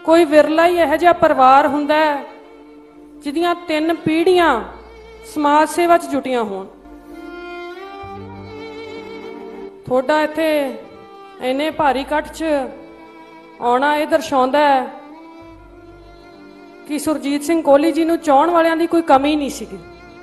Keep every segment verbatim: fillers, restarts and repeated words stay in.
कोई विरला ही इहो जिहा परिवार हुंदा है जिहदियां तीन पीढ़ियां समाज सेवा च जुटियां होण। थोड़ा इत्थे इन्ने भारी इकट्ठ च आउणा इह दर्शाउंदा है कि सुरजीत सिंह कोहली जी नूं चाहण वालियां दी कोई कमी नहीं सीगी।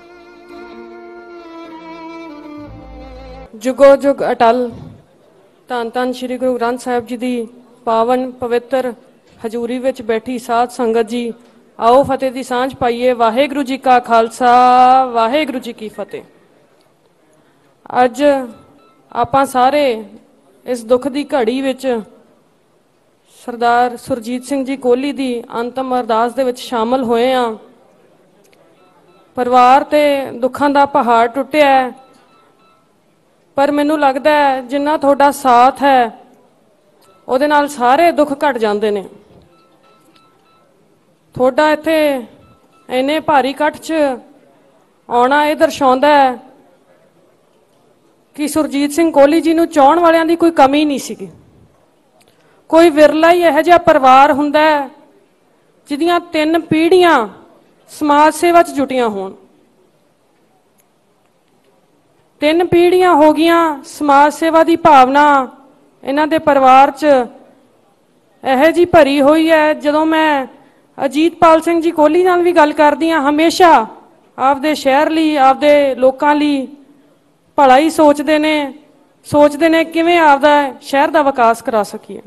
जुगो जुग अटल धन धन श्री गुरु ग्रंथ साहिब जी की पावन पवित्र हजूरी विच बैठी साध संगत जी, आओ फतेह की सांझ पाईए। वाहेगुरु जी का खालसा, वाहेगुरु जी की फतेह। अज आपां सारे इस दुख की घड़ी विच सरदार सुरजीत सिंह जी कोहली की अंतिम अरदास दे विच शामिल होए हैं। परिवार ते दुखां दा पहाड़ टुटिया है, पर मैनू लगता है जिन्ना थोड़ा साथ है उहदे नाल सारे दुख घट जाते हैं। थोड़ा इत्थे इन्ने भारी इकट्ठ च आउणा इह दर्शाउंदा है कि सुरजीत सिंह कोहली जी नूं चाहण वालियां दी कोई कमी नहीं सीगी। कोई विरला ही इहो जिहा परिवार हुंदा है जिहदियां तीन पीढ़ियां समाज सेवा च जुटियां होण। तीन पीढ़ियां हो गईयां समाज सेवा की भावना इन्हां दे परिवार च इहो जी भरी हुई है। जदों मैं अजीतपाल सिंह जी कोहली नाल भी गल करदी हां, हमेशा आपदे शहर लई आपदे लोकां लई भला ही सोचते ने, सोचते ने किवें आपदा शहर का विकास करा सकीए।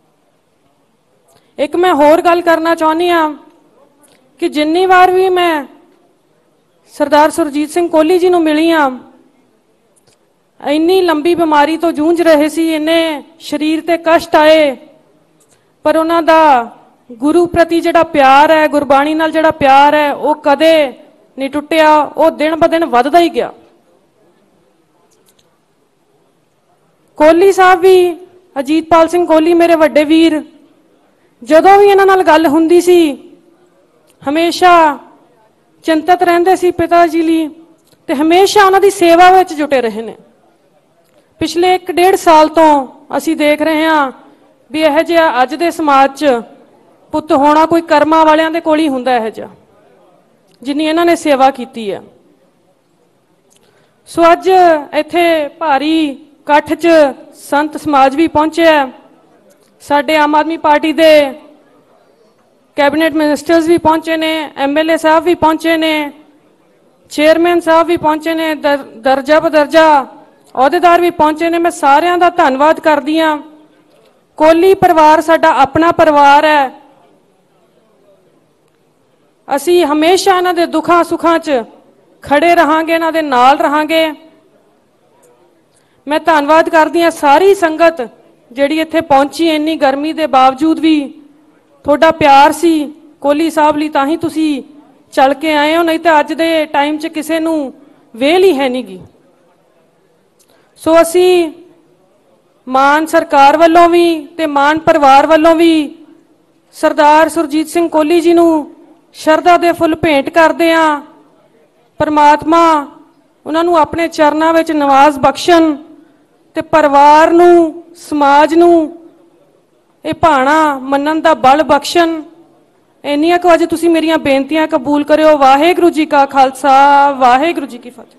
एक मैं होर गल करना चाहुंदी हां कि जिन्नी बार भी मैं सरदार सुरजीत सिंह कोहली जी नूं मिली हां, इन्नी लंबी बीमारी तो जूझ रहे सी, इन्ने शरीर ते कष्ट आए, पर उन्हां दा गुरु प्रति जिहड़ा प्यार है, गुरबाणी नाल जिहड़ा प्यार है, वो कदे नहीं टुटिया, वो दिन ब दिन वधदा ही गया। कोहली साहब भी, अजीतपाल सिंह कोहली मेरे वड्डे वीर, जदों भी इन्हां नाल गल हुंदी सी हमेशा चिंतित रहिंदे सी पिता जी लई, ते हमेशा उन्हां दी सेवा विच जुटे रहे ने। पिछले एक डेढ़ साल तो असी देख रहे हैं भी इहो जिहा अज दे समाज च पुत्त होना कोई कर्मां वालियां दे कोल ही हुंदा, इहो जिहा जिन्नी इन्हां ने सेवा कीती है। सो अज इत्थे भारी इकट्ठ च संत समाज भी पहुंचे है, साडे आम आदमी पार्टी दे कैबिनेट मिनिस्टर्स भी पहुंचे ने, एम एल ए साहब भी पहुंचे ने, चेयरमैन साहब भी पहुंचे ने, दर, दर्जा बदर्जा अहुदेदार भी पहुंचे ने। मैं सारियां दा धन्नवाद करदी हां। कोहली परिवार साडा अपना परिवार है, असी हमेशा इन्हां दे दुखां सुखां च खड़े रहांगे, इन्हां दे नाल रहांगे। मैं धन्नवाद करदी हां सारी संगत जिहड़ी इत्थे पहुंची, इन्नी गर्मी दे बावजूद भी थोड़ा प्यार सी कोहली साहब लई, तां ही तुसी चल के आए हो, नहीं तो अज दे टाइम च किसे नूं वेल ही है नहीं गी। सो असी मान सरकार वालों भी ते मान परिवार वालों भी सरदार सुरजीत सिंह कोहली जी नूं शरधा दे फुल भेंट करदे हां। परमात्मा उन्हां नूं अपने चरनां विच निवास बख्शण ते परिवार नूं, समाज नूं इह भाणा मन्नण दा बल बख्शण। इन्नियां कुछ अज तुसीं मेरियां बेनतियां कबूल करियो। वाहेगुरू जी का खालसा, वाहेगुरू जी की फतेह।